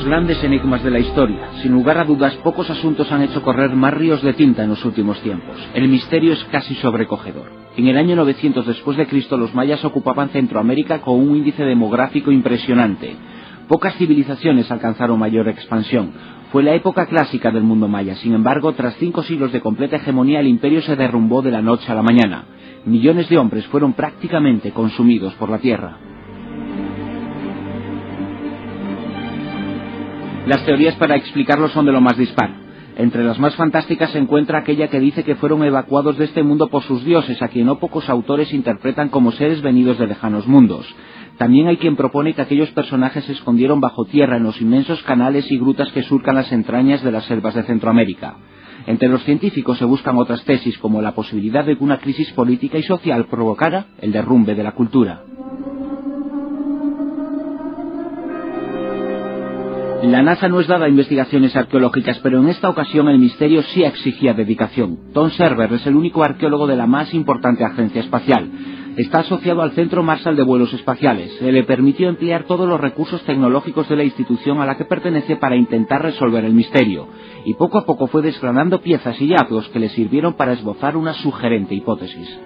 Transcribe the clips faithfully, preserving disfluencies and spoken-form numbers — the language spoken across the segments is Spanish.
grandes enigmas de la historia. Sin lugar a dudas, pocos asuntos han hecho correr más ríos de tinta en los últimos tiempos. El misterio es casi sobrecogedor. En el año novecientos después de Cristo, los mayas ocupaban Centroamérica con un índice demográfico impresionante. Pocas civilizaciones alcanzaron mayor expansión. Fue la época clásica del mundo maya. Sin embargo, tras cinco siglos de completa hegemonía, el imperio se derrumbó de la noche a la mañana. Millones de hombres fueron prácticamente consumidos por la tierra. Las teorías para explicarlo son de lo más dispar. Entre las más fantásticas se encuentra aquella que dice que fueron evacuados de este mundo por sus dioses, a quien no pocos autores interpretan como seres venidos de lejanos mundos. También hay quien propone que aquellos personajes se escondieron bajo tierra en los inmensos canales y grutas que surcan las entrañas de las selvas de Centroamérica. Entre los científicos se buscan otras tesis, como la posibilidad de que una crisis política y social provocara el derrumbe de la cultura. La NASA no es dada a investigaciones arqueológicas, pero en esta ocasión el misterio sí exigía dedicación. Tom Server es el único arqueólogo de la más importante agencia espacial. Está asociado al Centro Marshall de Vuelos Espaciales. Se le permitió emplear todos los recursos tecnológicos de la institución a la que pertenece para intentar resolver el misterio. Y poco a poco fue desgranando piezas y hallazgos que le sirvieron para esbozar una sugerente hipótesis.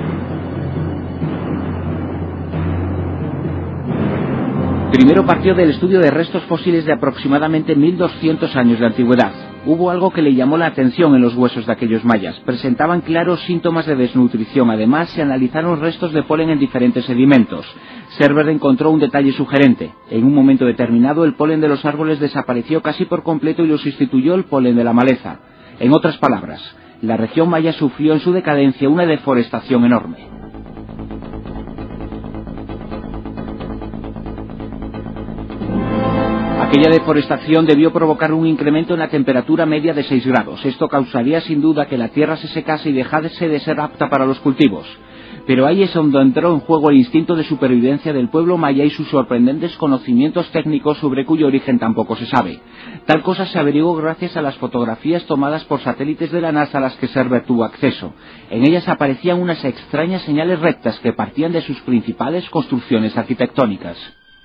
Primero partió del estudio de restos fósiles de aproximadamente mil doscientos años de antigüedad. Hubo algo que le llamó la atención en los huesos de aquellos mayas. Presentaban claros síntomas de desnutrición. Además, se analizaron restos de polen en diferentes sedimentos. Server encontró un detalle sugerente. En un momento determinado, el polen de los árboles desapareció casi por completo y lo sustituyó el polen de la maleza. En otras palabras, la región maya sufrió en su decadencia una deforestación enorme. Aquella deforestación debió provocar un incremento en la temperatura media de seis grados. Esto causaría sin duda que la tierra se secase y dejase de ser apta para los cultivos. Pero ahí es donde entró en juego el instinto de supervivencia del pueblo maya y sus sorprendentes conocimientos técnicos sobre cuyo origen tampoco se sabe. Tal cosa se averiguó gracias a las fotografías tomadas por satélites de la NASA a las que Server tuvo acceso. En ellas aparecían unas extrañas señales rectas que partían de sus principales construcciones arquitectónicas.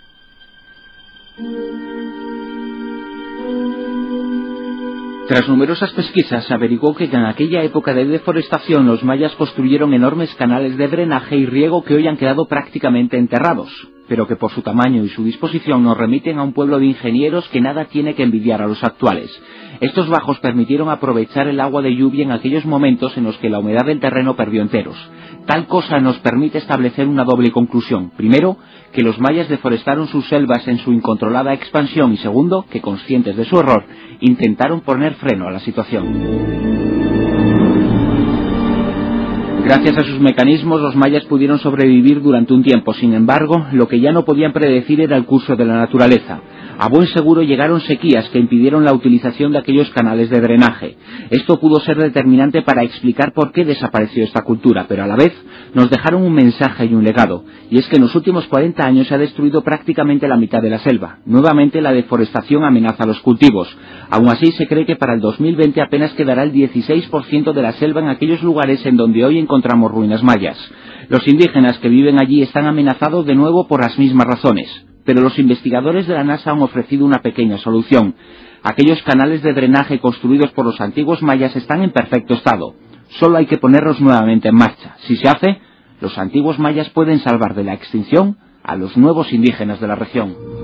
Tras numerosas pesquisas se averiguó que en aquella época de deforestación los mayas construyeron enormes canales de drenaje y riego que hoy han quedado prácticamente enterrados, pero que por su tamaño y su disposición nos remiten a un pueblo de ingenieros que nada tiene que envidiar a los actuales. Estos bajos permitieron aprovechar el agua de lluvia en aquellos momentos en los que la humedad del terreno perdió enteros. Tal cosa nos permite establecer una doble conclusión. Primero, que los mayas deforestaron sus selvas en su incontrolada expansión y segundo, que conscientes de su error, intentaron poner freno a la situación. Gracias a sus mecanismos, los mayas pudieron sobrevivir durante un tiempo. Sin embargo, lo que ya no podían predecir era el curso de la naturaleza. A buen seguro llegaron sequías que impidieron la utilización de aquellos canales de drenaje. Esto pudo ser determinante para explicar por qué desapareció esta cultura, pero a la vez nos dejaron un mensaje y un legado, y es que en los últimos cuarenta años se ha destruido prácticamente la mitad de la selva. Nuevamente la deforestación amenaza los cultivos. Aún así se cree que para el dos mil veinte apenas quedará el dieciséis por ciento de la selva en aquellos lugares en donde hoy encontramos ruinas mayas. Los indígenas que viven allí están amenazados de nuevo por las mismas razones. Pero los investigadores de la NASA han ofrecido una pequeña solución. Aquellos canales de drenaje construidos por los antiguos mayas están en perfecto estado. Solo hay que ponerlos nuevamente en marcha. Si se hace, los antiguos mayas pueden salvar de la extinción a los nuevos indígenas de la región.